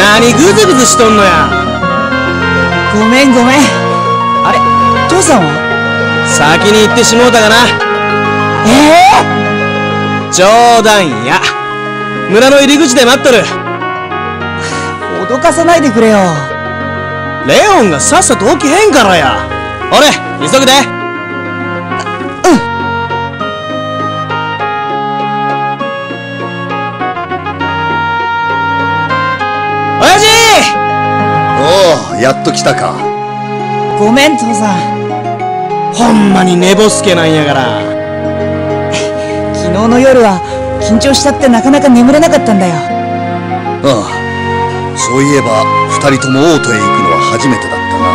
何グズグズしとんのや。 ごめんごめん。あれ、父さんは？ 先に行ってしもうたがな。冗談や。村の入り口で待っとる。 脅かさないでくれよ。 レオンがさっさと起きへんからや。俺急ぐで。親父。 おお、やっと来たか。 ごめん父さん。 ほんまに寝ぼすけなんやから。 昨日の夜は緊張しちゃってなかなか眠れなかったんだよ。 ああ、そういえば二人とも王都へ行くのは初めてだったな。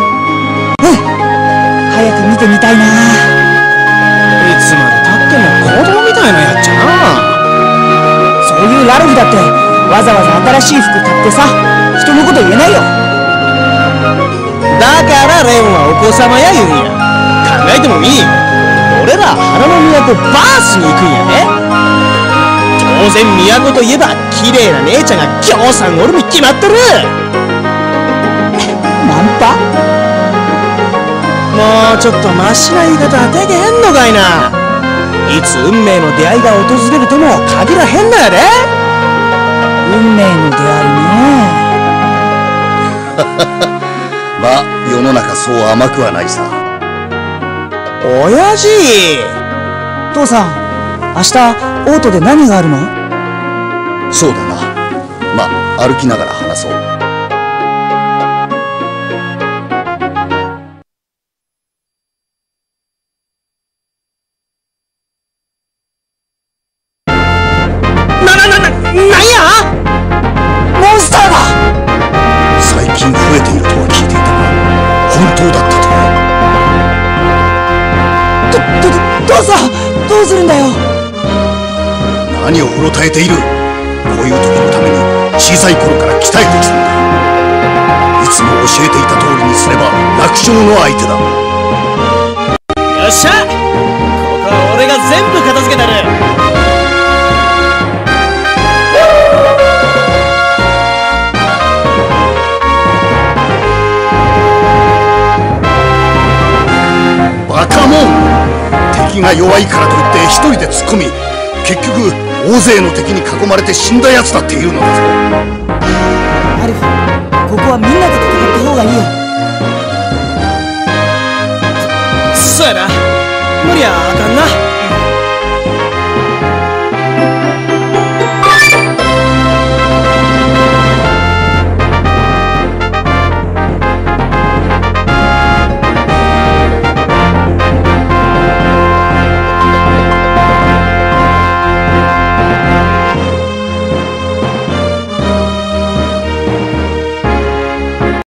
早く見てみたいな。 いつまでたっても子供みたいなやっちゃな。 そういうラルフだってわざわざ新しい服買ってさ、人のこと言えないよ。 だからレオンはお子様や言うんや。考えてもみい。俺ら花の都バースに行くんやね。当然都といえば綺麗な姉ちゃんがぎょうさんおるに決まってる。 ナンパ？ もうちょっとマシな言い方はできへんのかいな。いつ運命の出会いが訪れるとも限らへんのやで。 運命の出会いね。 まあ世の中そう甘くはないさ。 親父。 父さん、明日オートで何があるの？ そうだな。まあ歩きながら話そう。 なんや？ モンスターだ！ 最近増えているとは聞いていたが、本当だったとは。 父さん、どうするんだよ。 何をうろたえている。こういう時のために小さい頃から鍛えてきたんだ。いつも教えていた通りにすれば楽勝の相手だ。 よっしゃ、ここは俺が全部片付けたる。 バカモン。敵が弱いからといって一人で突っ込み、結局大勢の敵に囲まれて死んだやつだっていうのだぞ。 アルフ、ここはみんなで戦った方がいいよ。 そうやな。無理やあかんな。